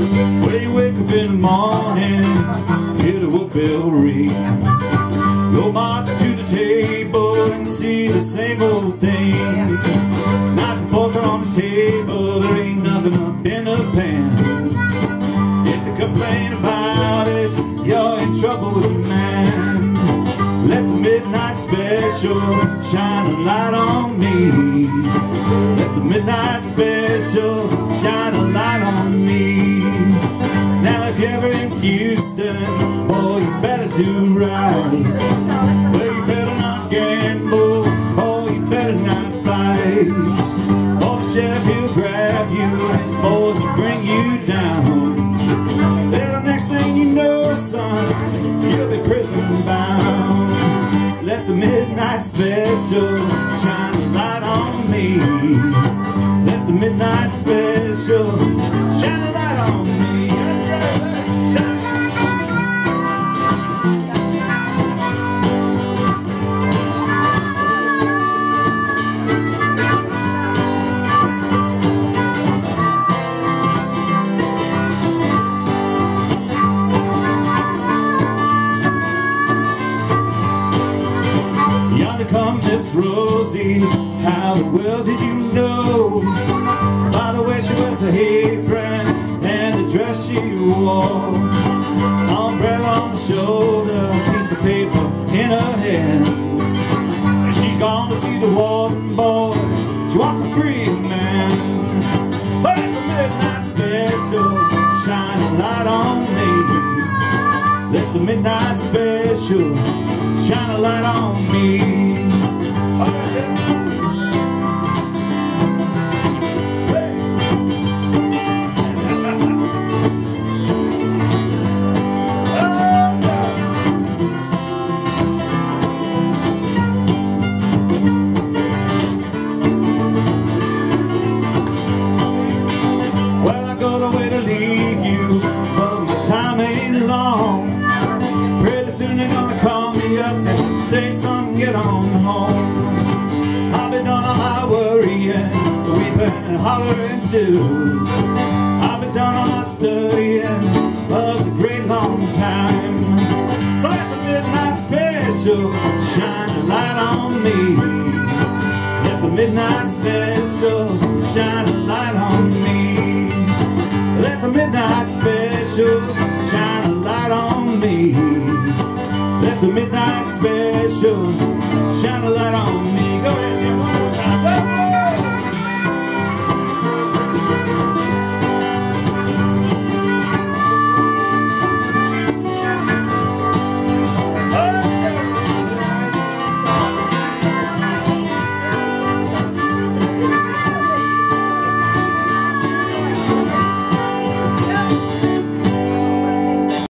When you wake up in the morning, hear the wood bell ring. Go march to the table and see the same old thing. Knife and fork are on the table, there ain't nothing up in the pan. If they complain about it, you're in trouble with the man. Let the midnight special shine a light on me. Let the midnight special shine a light on me. Now if you're ever in Houston, boy, you better do right. Well, you better not gamble, boy, you better not fight. Or the sheriff, he'll grab you and his boys will bring you down. Then the next thing you know, son, you'll be prison bound. Let the midnight special shine a light on me. Let the midnight special shine a light on me. That's right, let's shine. Yonder come Miss Rosie, how the world did you know? By the way she wears her apron and the dress she wore. Umbrella on the shoulder, piece of paper in her hand. And she's gone to see the warden boys, she wants to free a man. But at the midnight special, shine a light on me. Let the midnight special shine a light on me. Well, I got a way to leave you, but my time ain't long. Pretty soon they're gonna call me up and say, son, get on home. I've been done all my worrying, weeping and hollering too. I've been done all my studying of the great long time. So let the midnight special shine a light on me. Let the midnight special shine a light on me. Let the midnight special shine a light on me. Let the midnight special shine a light on me. Go ahead, Jim.